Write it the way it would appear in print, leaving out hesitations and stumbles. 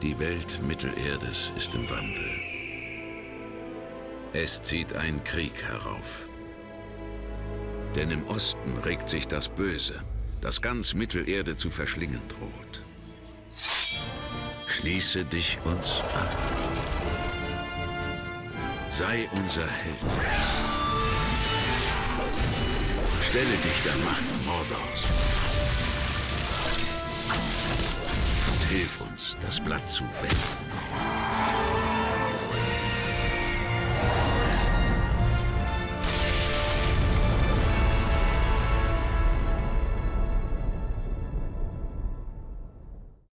Die Welt Mittelerdes ist im Wandel. Es zieht ein Krieg herauf. Denn im Osten regt sich das Böse, das ganz Mittelerde zu verschlingen droht. Schließe dich uns an. Sei unser Held. Stelle dich der Macht Mordors. Und hilf uns, das Blatt zu wenden.